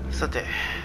さて、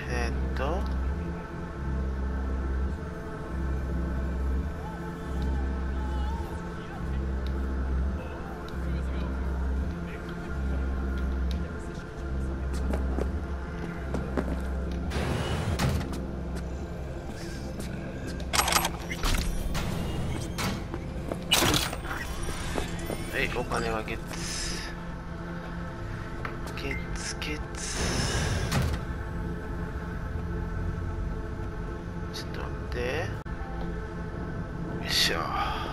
はい、お金はゲッツゲッツゲッツ。ちょっと待って、よいしょ。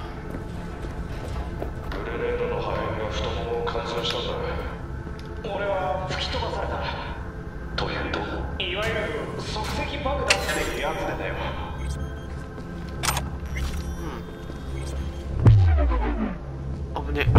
グレネードの破片が太ももを貫通したんだ。俺は吹き飛ばされた。というと、いわゆる即席爆弾っていうやつでだよ。 危ね。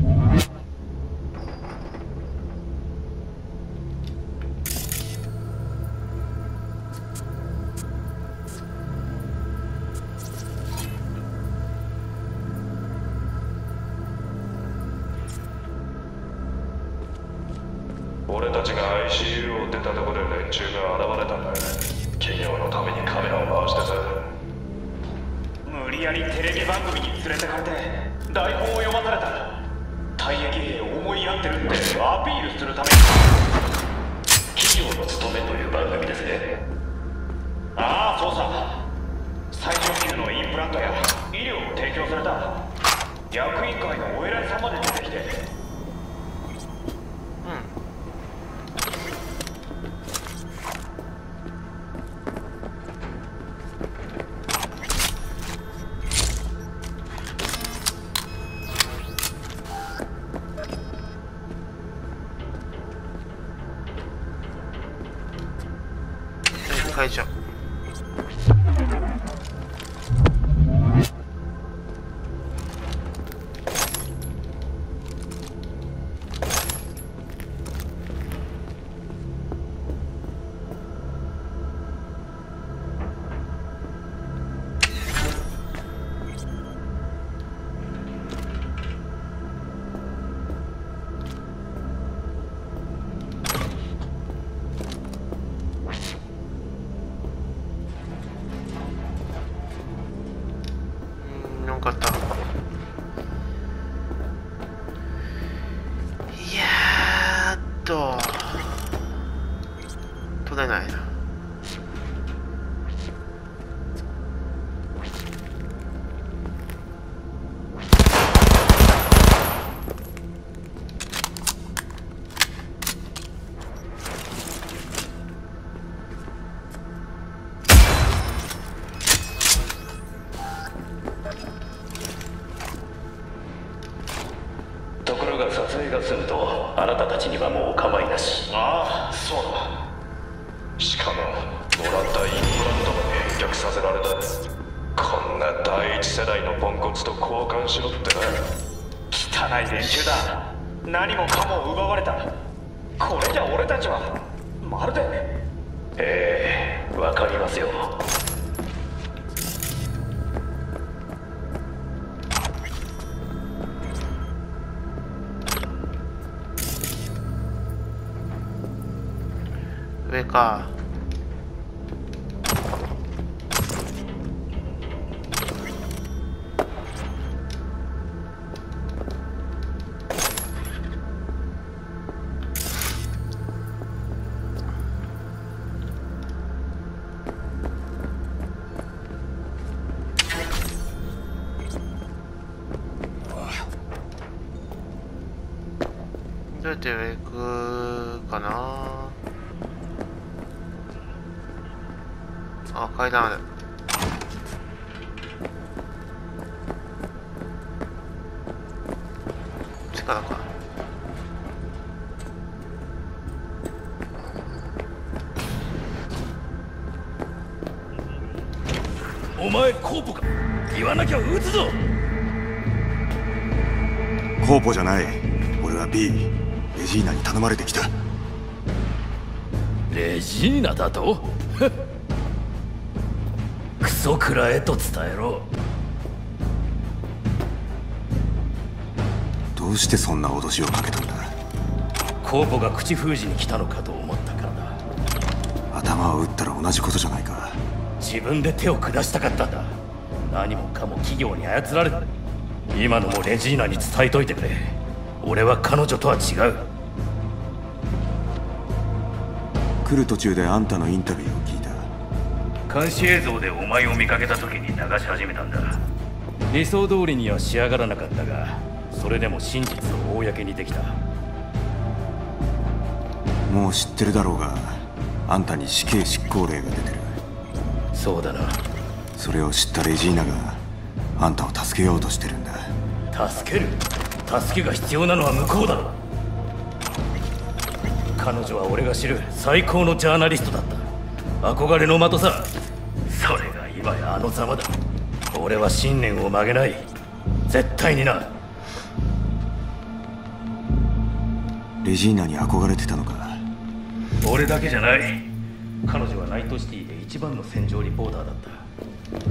俺たちが ICU を出たところで連中が現れたんだ。企業のためにカメラを回してさ、無理やりテレビ番組に連れてかれて台本を読まされた。退役兵を思いやってるってアピールするために。企業の務めという番組ですね。ああ、そうさ。最上級のインプラントや医療を提供された。役員会のお偉いさんまで出てきて。 会場。よかった。取れないな。 ところが撮影が済むとあなたたちにはもうお構いなし。ああ、そうだ。しかももらったインプラントも返却させられた。こんな第一世代のポンコツと交換しろってな。汚い練習だ。何もかも奪われた。これじゃ俺たちはまるで。ええ、わかりますよ。 上か。どうやって上行くかな。あ、階段ある。力か。 お前コーポか。言わなきゃ撃つぞ。 コーポじゃない。俺は B。レジーナに頼まれてきた。 レジーナだとクソくらえと伝えろ。 どうしてそんな脅しをかけたんだ。 コーポが口封じに来たのかと思ったからだ。 弾を撃ったら同じことじゃないか。 自分で手を下したかったんだ。何もかも企業に操られて、今のもレジーナに伝えといてくれ。俺は彼女とは違う。 来る途中であんたのインタビューを聞いた。 監視映像でお前を見かけた時に流し始めたんだ。理想通りには仕上がらなかったが、それでも真実を公にできた。 もう知ってるだろうが、あんたに死刑執行令が出てる。 そうだな。 それを知ったレジーナがあんたを助けようとしてるんだ。 助ける？助けが必要なのは向こうだろ。彼女は俺が知る最高のジャーナリストだった。憧れの的さ。それが今やあのざまだ。俺は信念を曲げない。絶対にな。 レジーナに憧れてたのか。 俺だけじゃない。彼女はナイトシティで一番の戦場リポーターだった。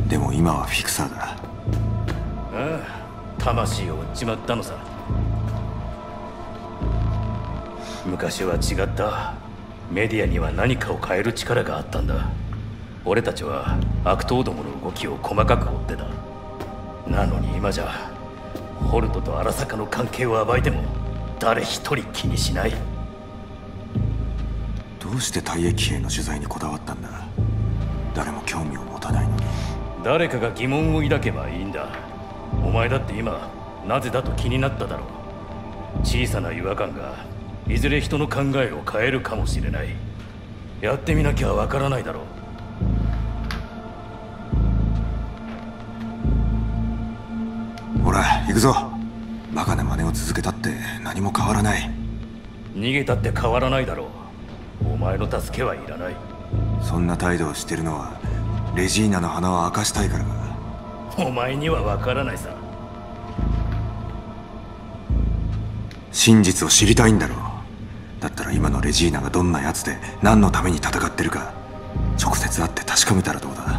でも今はフィクサーだ。 ああ、魂を売っちまったのさ。昔は違った。メディアには何かを変える力があったんだ。俺たちは悪党どもの動きを細かく追ってた。なのに今じゃホルトと荒坂の関係を暴いても誰一人気にしない。 どうして退役兵の取材にこだわったんだ。誰も興味を持たないのに。 誰かが疑問を抱けばいいんだ。お前だって今なぜだと気になっただろう。小さな違和感がいずれ人の考えを変えるかもしれない。やってみなきゃわからないだろう。 ほら行くぞ。バカな真似を続けたって何も変わらない。 逃げたって変わらないだろう。お前の助けはいらない。 そんな態度をしてるのはレジーナの鼻を明かしたいからか。 お前にはわからないさ。 真実を知りたいんだろう。だったら今のレジーナがどんな奴で何のために戦ってるか直接会って確かめたらどうだ。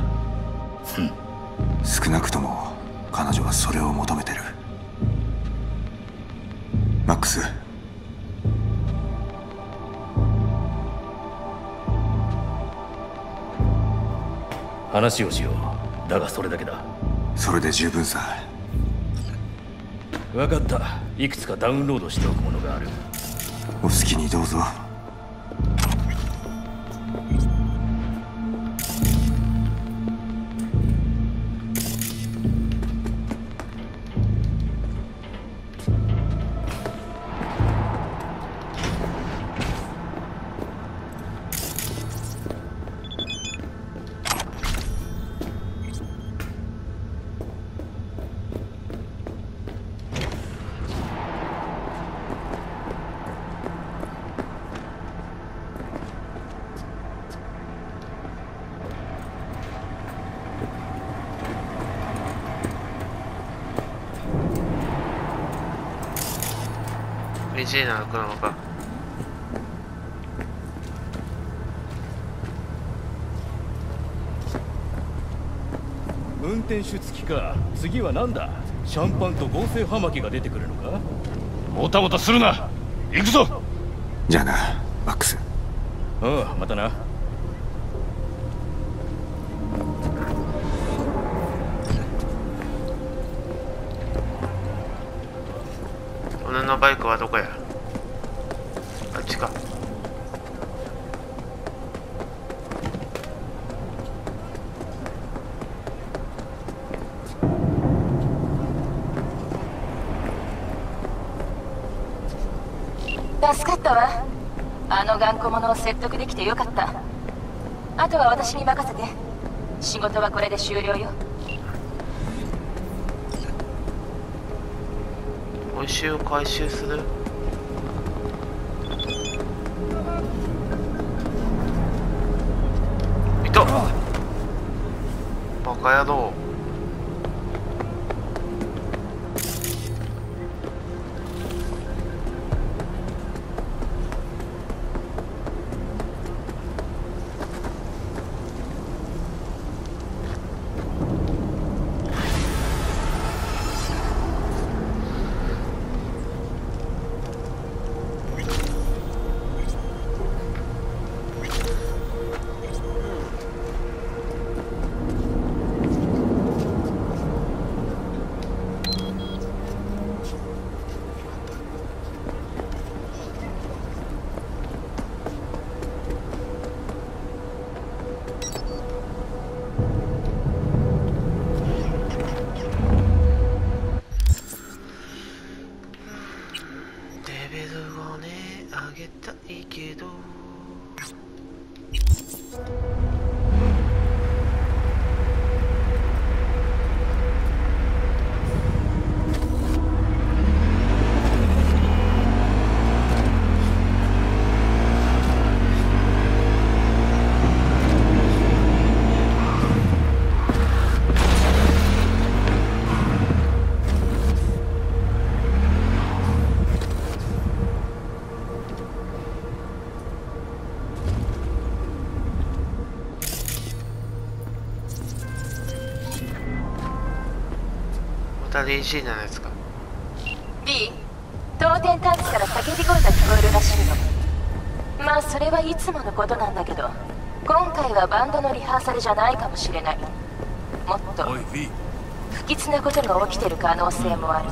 少なくとも彼女はそれを求めてる。マックス、 話をしよう。だがそれだけだ。 それで十分さ。 分かった。いくつかダウンロードしておくものがある。 お好きにどうぞ。 レジーナの車か。 運転手付きか。次は何だ。シャンパンと合成葉巻が出てくるのか。 もたもたするな。行くぞ。 じゃあなマックス。 ああ、またな。 俺のバイクはどこや。あっちか。 助かったわ。あの頑固者を説得できてよかった。あとは私に任せて。仕事はこれで終了よ。 報酬を回収する。いた。バカ野郎。 たレジーナのやつか。 B、当店タンクから叫び声が聞こえるらしいの。まあそれはいつものことなんだけど、今回はバンドのリハーサルじゃないかもしれない。もっと不吉なことが起きてる可能性もある。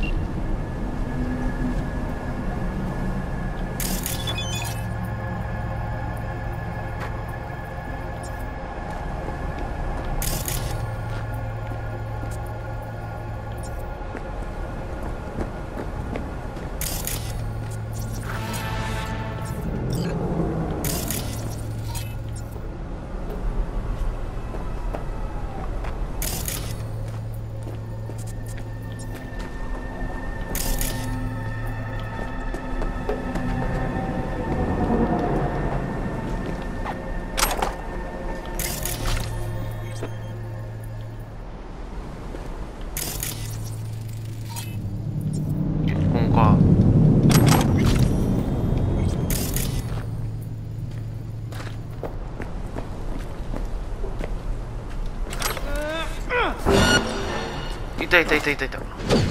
いたいたいたいたいた。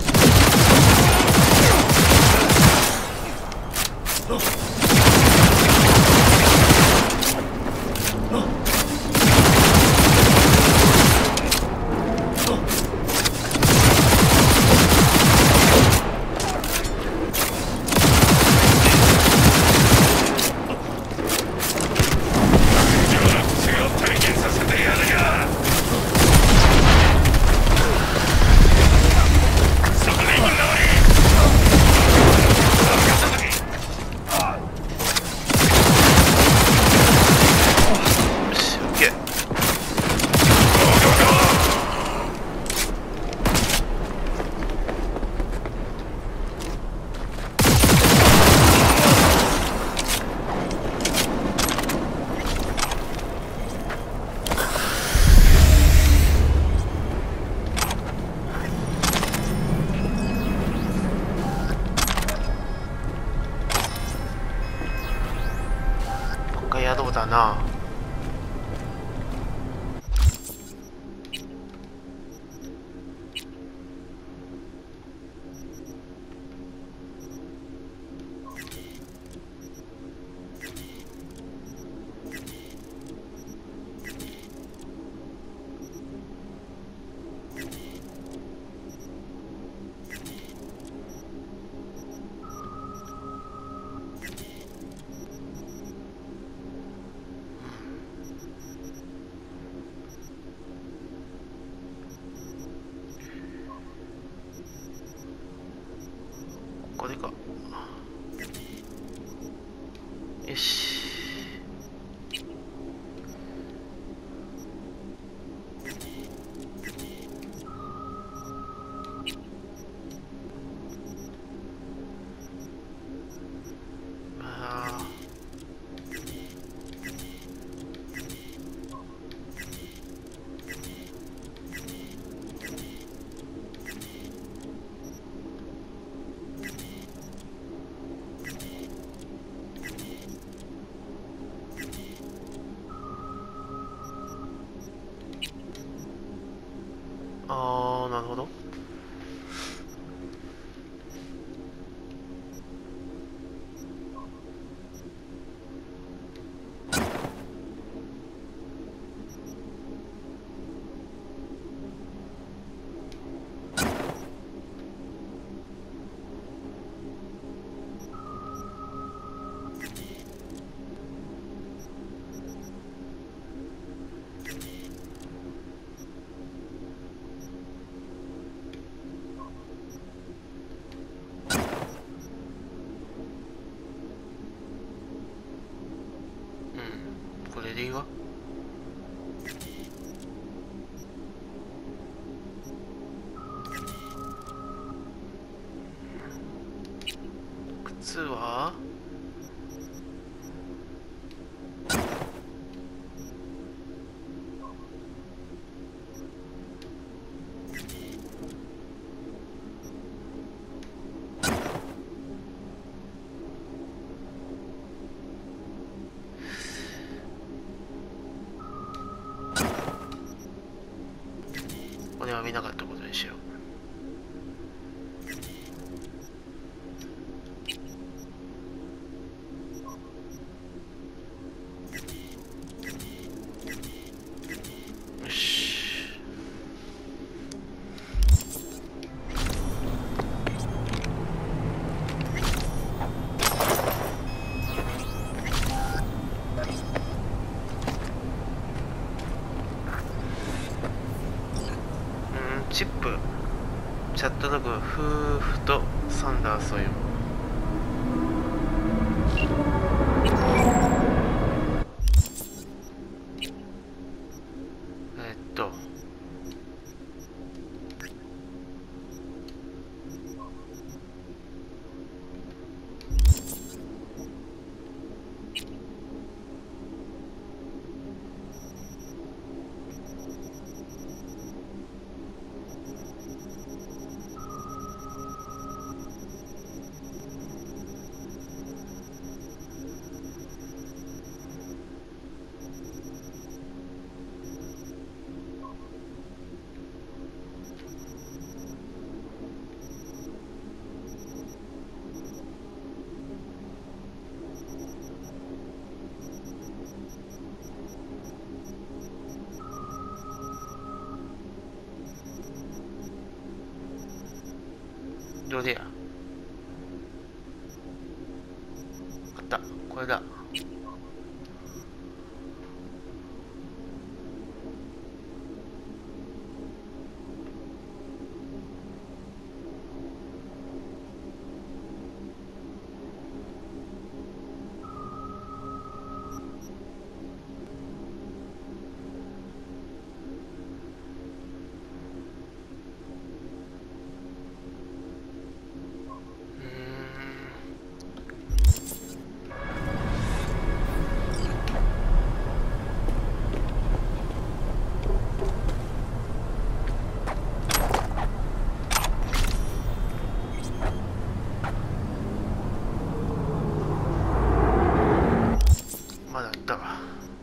宿だな。これか。よし。なるほど。これでいいわ。靴はこれは見なかったことにしよう。 チップ、チャットログ、夫婦とサンダースを読む。どれや。あった、これだ。まだあったわ。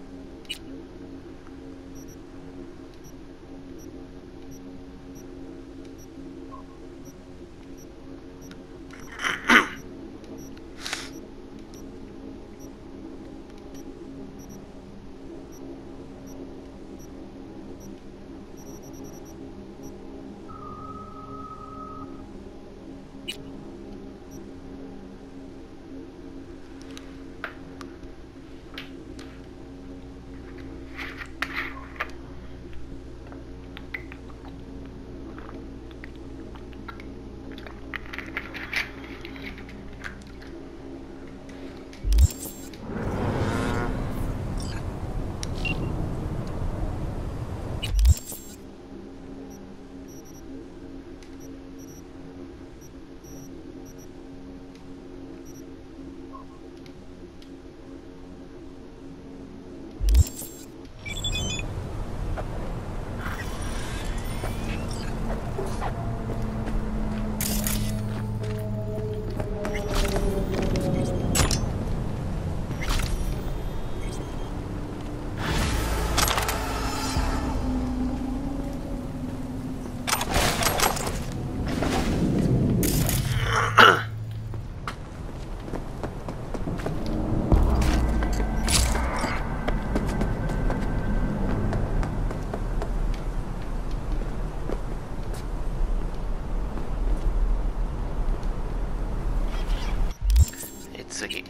次。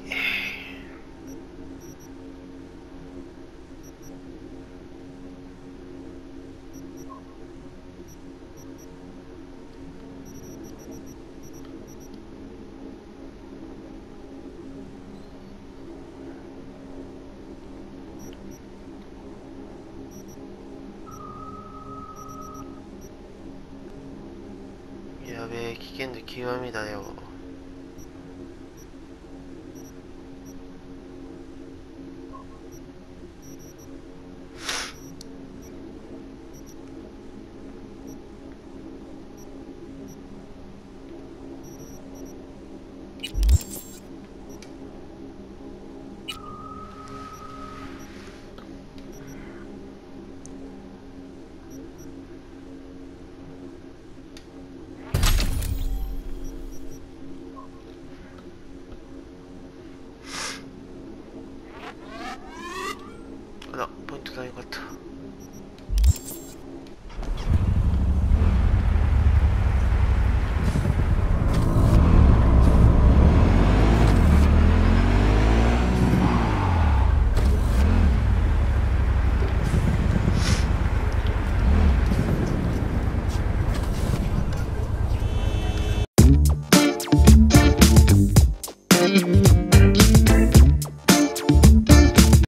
やべえ、危険度極みだよ。あら、ポイントだ、よかった。